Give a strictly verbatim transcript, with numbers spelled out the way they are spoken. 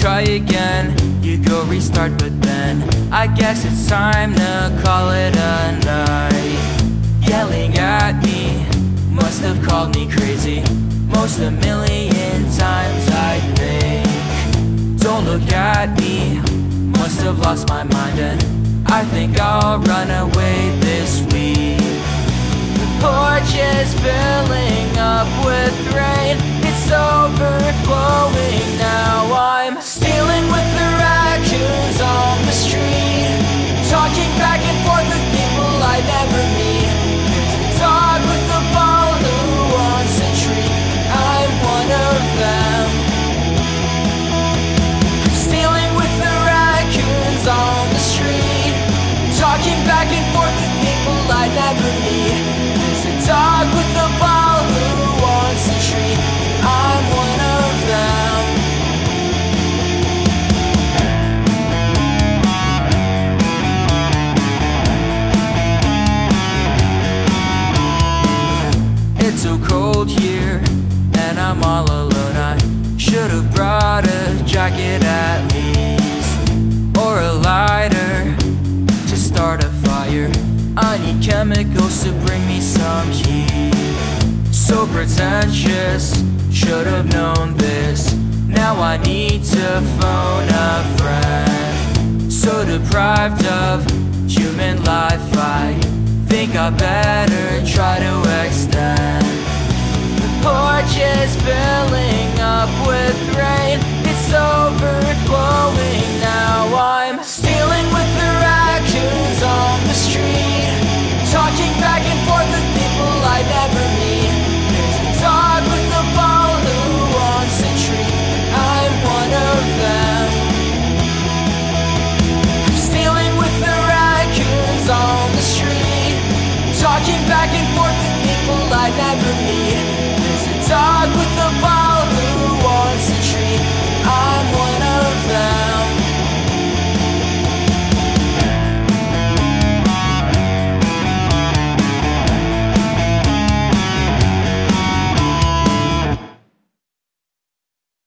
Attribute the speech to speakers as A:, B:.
A: try again. You go restart, but then I guess it's time to call it a night. Yelling at me must have called me crazy most a million times, I think. Don't look at me, must have lost my mind, and I think I'll run away this week. The porch is filling up with rain, it's overflowing now. I'm stealing with the raccoons on the street, talking back and forth with people I never meet. There's a dog with a ball who wants a treat, I'm one of them. I'm stealing with the raccoons on the street, talking back and forth with people I never meet. There's a dog with a ball who wants a treat, I'm one of them. It's so cold here, and I'm all alone. I should have brought a jacket at least, or a lighter to start a fire. I need chemicals to bring me some heat. So pretentious, should have known this. Now I need to phone a friend. So deprived of human life, I think I better try to extend. The porch is filling